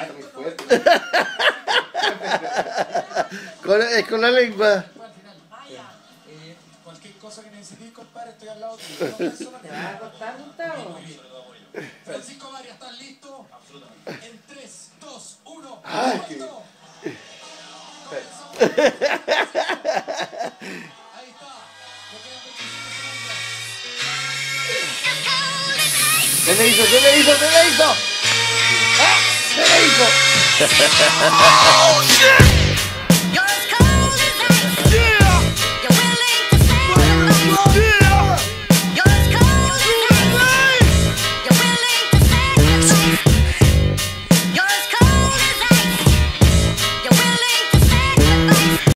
Ay, muy fuerte. Es con la lengua. Cualquier cosa que necesites, compadre, estoy al lado tuyo. ¿Te vas a acostar, Gustavo? Francisco Varias, ¿estás listo? Absolutamente. En 3, 2, 1. Ay, ¡Listo! Ahí está. No quedan 25 segundos. Se le hizo, se le hizo, se le hizo. ¡Ah! Se le hizo. Oh, shit!